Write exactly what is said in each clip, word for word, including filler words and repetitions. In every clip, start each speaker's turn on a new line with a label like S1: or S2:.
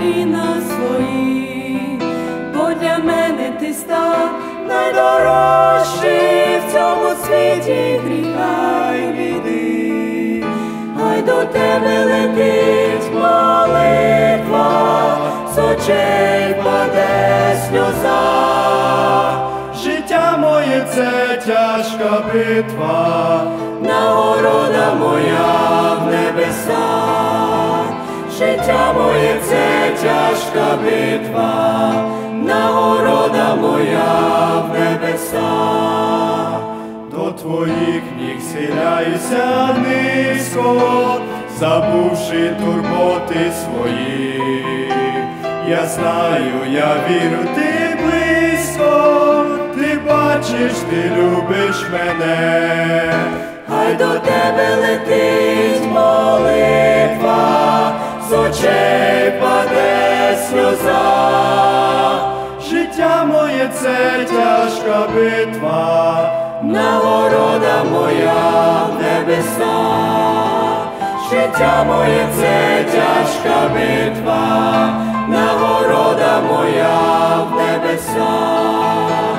S1: коліна свої, бо для мене ти став найдорожчий в цьому світі гріха й біди. Хай до тебе летить молитва, з очей паде сльоза.
S2: Життя моє – це тяжка битва,
S1: нагорода моя в небесах. Життя моє – це тяжка битва, нагорода моя в небесах.
S2: До твоїх ніг схиляюся низько, забувши турботи свої. Я знаю, я вірю, ти близько, ти бачиш, ти любиш мене.
S1: Хай до тебе летить молитва, з очей паде сльоза.
S2: Життя моє – це тяжка битва,
S1: нагорода моя в небесах. Життя моє – це тяжка битва, нагорода моя в небесах.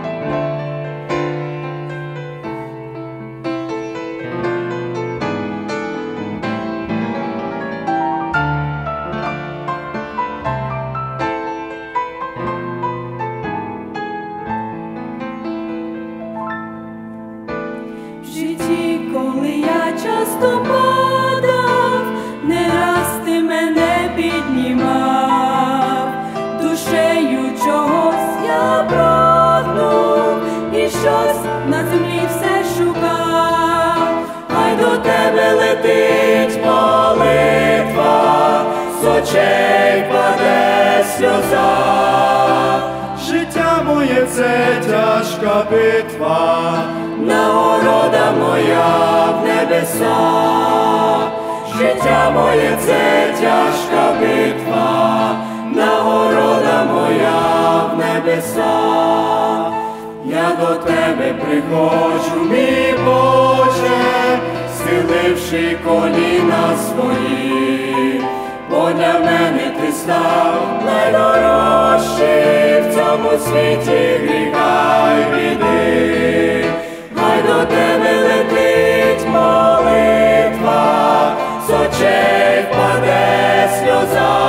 S1: В житті, коли я часто падав, не раз ти мене піднімав. Душею чогось я прагнув і щось на землі все шукав. Хай до тебе летить молитва, з очей паде сльоза.
S2: життя моє – це тяжка битва,
S1: нагорода моя в небесах. Життя моє – це тяжка битва, нагорода моя в небесах. Я до тебе приходжу, мій Боже, схиливши коліна свої, бо для мене ти став найдорожчий в цьому світі гріха й біди. Хай до тебе летить молитва, з очей впаде сльоза.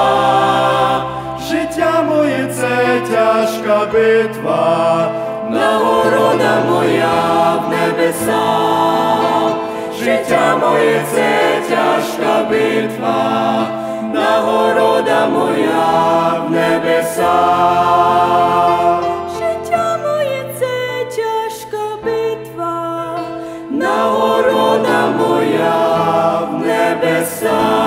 S2: життя моє – це тяжка битва,
S1: нагорода моя в небесах. Життя моє – це тяжка битва, нагорода моя в небесах. Життя моє – це тяжка битва, нагорода моя в небесах.